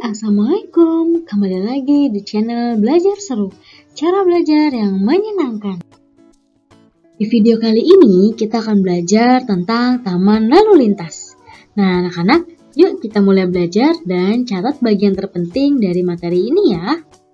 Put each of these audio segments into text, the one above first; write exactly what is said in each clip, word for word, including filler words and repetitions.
Assalamualaikum. Kembali lagi di channel Belajar Seru, cara belajar yang menyenangkan. Di video kali ini kita akan belajar tentang taman lalu lintas. Nah, anak-anak, yuk kita mulai belajar dan catat bagian terpenting dari materi ini ya.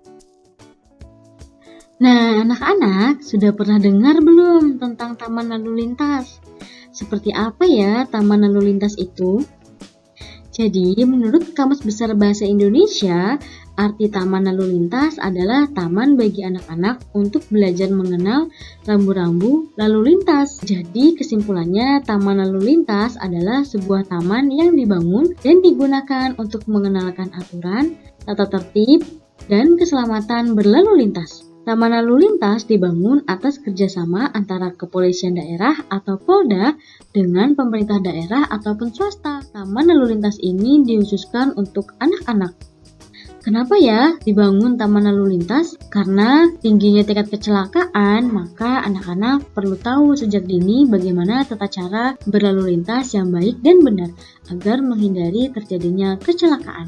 Nah, anak-anak, sudah pernah dengar belum tentang taman lalu lintas? Seperti apa ya taman lalu lintas itu? Jadi, menurut Kamus Besar Bahasa Indonesia, arti taman lalu lintas adalah taman bagi anak-anak untuk belajar mengenal rambu-rambu lalu lintas. Jadi, kesimpulannya, taman lalu lintas adalah sebuah taman yang dibangun dan digunakan untuk mengenalkan aturan, tata tertib, dan keselamatan berlalu lintas. Taman lalu lintas dibangun atas kerjasama antara kepolisian daerah atau Polda dengan pemerintah daerah ataupun swasta. Taman lalu lintas ini dihususkan untuk anak-anak. Kenapa ya dibangun taman lalu lintas? Karena tingginya tingkat kecelakaan, maka anak-anak perlu tahu sejak dini bagaimana tata cara berlalu lintas yang baik dan benar agar menghindari terjadinya kecelakaan.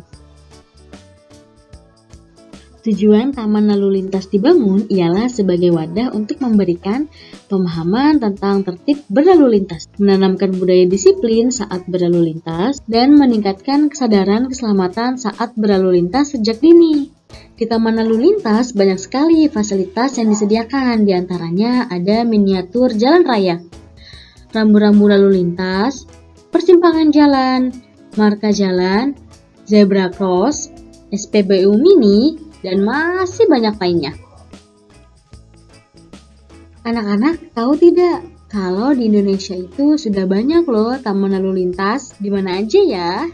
Tujuan taman lalu lintas dibangun ialah sebagai wadah untuk memberikan pemahaman tentang tertib berlalu lintas, menanamkan budaya disiplin saat berlalu lintas, dan meningkatkan kesadaran keselamatan saat berlalu lintas sejak dini. Di taman lalu lintas banyak sekali fasilitas yang disediakan, diantaranya ada miniatur jalan raya, rambu-rambu lalu lintas, persimpangan jalan, marka jalan, zebra cross, S P B U mini, dan masih banyak lainnya. Anak-anak tahu tidak kalau di Indonesia itu sudah banyak loh taman lalu lintas, di mana aja ya?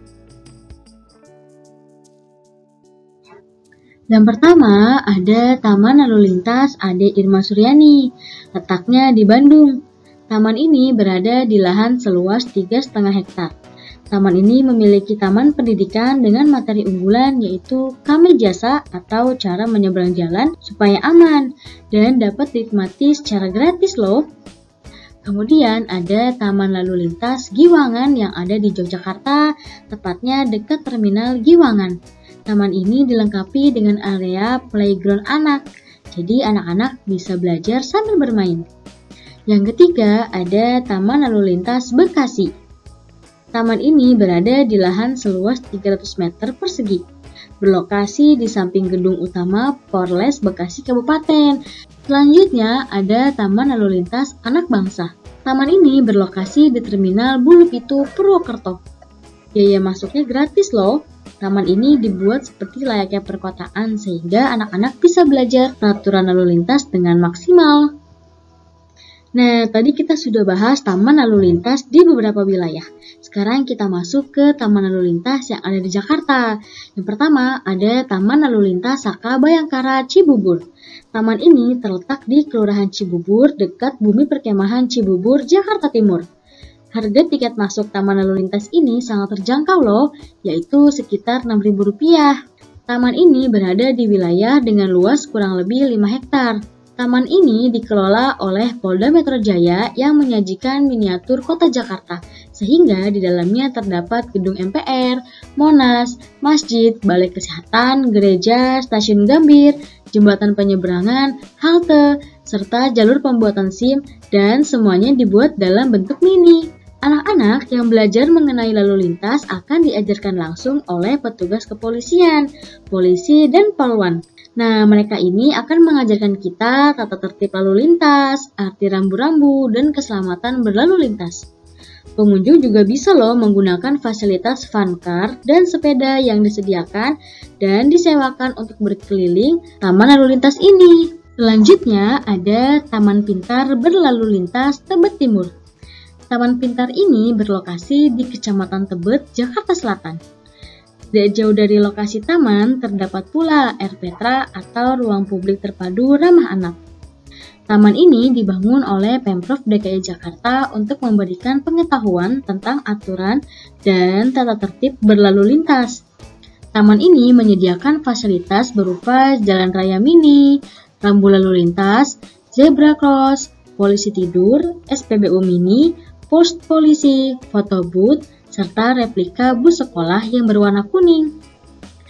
Yang pertama ada Taman Lalu Lintas Ade Irma Suryani, letaknya di Bandung. Taman ini berada di lahan seluas tiga koma lima hektar. Taman ini memiliki taman pendidikan dengan materi unggulan yaitu Kame Jasa atau cara menyeberang jalan supaya aman dan dapat dinikmati secara gratis loh. Kemudian ada Taman Lalu Lintas Giwangan yang ada di Yogyakarta, tepatnya dekat Terminal Giwangan. Taman ini dilengkapi dengan area playground anak, jadi anak-anak bisa belajar sambil bermain. Yang ketiga ada Taman Lalu Lintas Bekasi. Taman ini berada di lahan seluas tiga ratus meter persegi, berlokasi di samping gedung utama Polres Bekasi Kabupaten. Selanjutnya ada Taman Lalu Lintas Anak Bangsa. Taman ini berlokasi di Terminal Bulu Pitu, Purwokerto. Biaya masuknya gratis loh. Taman ini dibuat seperti layaknya perkotaan sehingga anak-anak bisa belajar peraturan lalu lintas dengan maksimal. Nah, tadi kita sudah bahas taman lalu lintas di beberapa wilayah. Sekarang kita masuk ke taman lalu lintas yang ada di Jakarta. Yang pertama ada Taman Lalu Lintas Saka Bayangkara Cibubur. Taman ini terletak di Kelurahan Cibubur dekat Bumi Perkemahan Cibubur, Jakarta Timur. Harga tiket masuk taman lalu lintas ini sangat terjangkau loh, yaitu sekitar enam ribu rupiah. Taman ini berada di wilayah dengan luas kurang lebih lima hektar. Taman ini dikelola oleh Polda Metro Jaya yang menyajikan miniatur kota Jakarta, sehingga di dalamnya terdapat gedung M P R, Monas, masjid, balai kesehatan, gereja, stasiun Gambir, jembatan penyeberangan, halte, serta jalur pembuatan SIM, dan semuanya dibuat dalam bentuk mini. Anak-anak yang belajar mengenai lalu lintas akan diajarkan langsung oleh petugas kepolisian, polisi, dan polwan. Nah, mereka ini akan mengajarkan kita tata tertib lalu lintas, arti rambu-rambu, dan keselamatan berlalu lintas. Pengunjung juga bisa loh menggunakan fasilitas fun car dan sepeda yang disediakan dan disewakan untuk berkeliling taman lalu lintas ini. Selanjutnya ada Taman Pintar Berlalu Lintas Tebet Timur. Taman Pintar ini berlokasi di Kecamatan Tebet, Jakarta Selatan. Tidak jauh dari lokasi taman, terdapat pula R Petra atau Ruang Publik Terpadu Ramah Anak. Taman ini dibangun oleh Pemprov D K I Jakarta untuk memberikan pengetahuan tentang aturan dan tata tertib berlalu lintas. Taman ini menyediakan fasilitas berupa jalan raya mini, rambu lalu lintas, zebra cross, polisi tidur, S P B U mini, pos polisi, foto booth, serta replika bus sekolah yang berwarna kuning.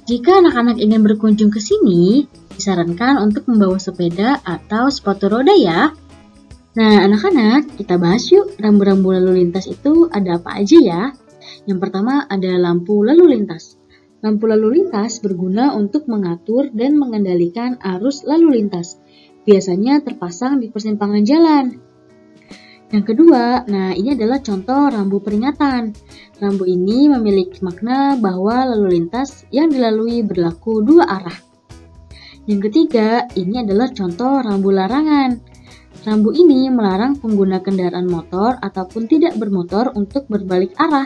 Jika anak-anak ingin berkunjung ke sini, disarankan untuk membawa sepeda atau sepatu roda ya. Nah, anak-anak, kita bahas yuk rambu-rambu lalu lintas itu ada apa aja ya. Yang pertama ada lampu lalu lintas. Lampu lalu lintas berguna untuk mengatur dan mengendalikan arus lalu lintas. Biasanya terpasang di persimpangan jalan. Yang kedua, nah ini adalah contoh rambu peringatan. Rambu ini memiliki makna bahwa lalu lintas yang dilalui berlaku dua arah. Yang ketiga, ini adalah contoh rambu larangan. Rambu ini melarang pengguna kendaraan motor ataupun tidak bermotor untuk berbalik arah.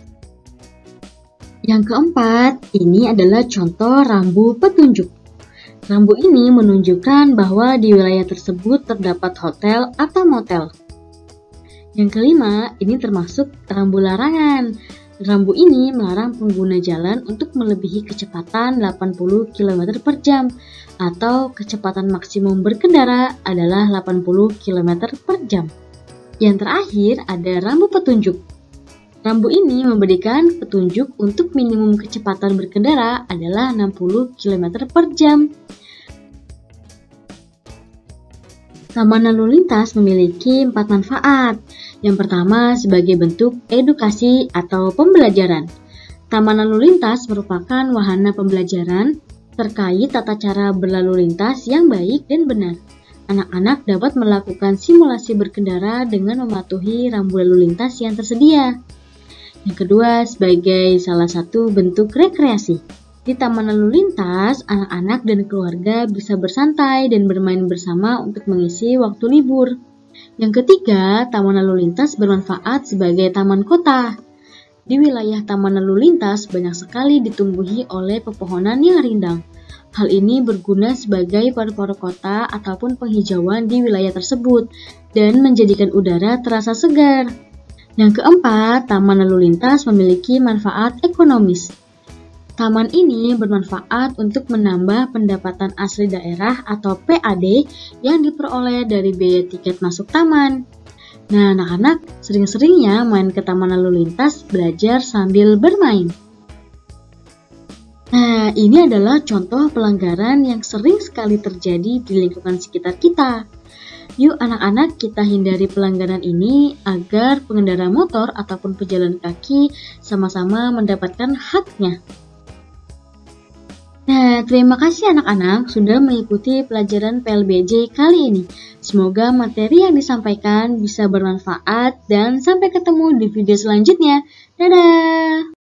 Yang keempat, ini adalah contoh rambu petunjuk. Rambu ini menunjukkan bahwa di wilayah tersebut terdapat hotel atau motel. Yang kelima, ini termasuk rambu larangan. Rambu ini melarang pengguna jalan untuk melebihi kecepatan delapan puluh kilometer per jam atau kecepatan maksimum berkendara adalah delapan puluh kilometer per jam. Yang terakhir ada rambu petunjuk. Rambu ini memberikan petunjuk untuk minimum kecepatan berkendara adalah enam puluh kilometer per jam. Taman lalu lintas memiliki empat manfaat. Yang pertama sebagai bentuk edukasi atau pembelajaran. Taman lalu lintas merupakan wahana pembelajaran terkait tata cara berlalu lintas yang baik dan benar. Anak-anak dapat melakukan simulasi berkendara dengan mematuhi rambu lalu lintas yang tersedia. Yang kedua, sebagai salah satu bentuk rekreasi. Di taman lalu lintas, anak-anak dan keluarga bisa bersantai dan bermain bersama untuk mengisi waktu libur. Yang ketiga, taman lalu lintas bermanfaat sebagai taman kota. Di wilayah taman lalu lintas banyak sekali ditumbuhi oleh pepohonan yang rindang. Hal ini berguna sebagai paru-paru kota ataupun penghijauan di wilayah tersebut dan menjadikan udara terasa segar. Yang keempat, taman lalu lintas memiliki manfaat ekonomis. Taman ini bermanfaat untuk menambah pendapatan asli daerah atau P A D yang diperoleh dari biaya tiket masuk taman. Nah, anak-anak sering-seringnya main ke taman lalu lintas belajar sambil bermain. Nah, ini adalah contoh pelanggaran yang sering sekali terjadi di lingkungan sekitar kita. Yuk anak-anak kita hindari pelanggaran ini agar pengendara motor ataupun pejalan kaki sama-sama mendapatkan haknya. Nah, terima kasih anak-anak sudah mengikuti pelajaran P L B J kali ini. Semoga materi yang disampaikan bisa bermanfaat dan sampai ketemu di video selanjutnya. Dadah!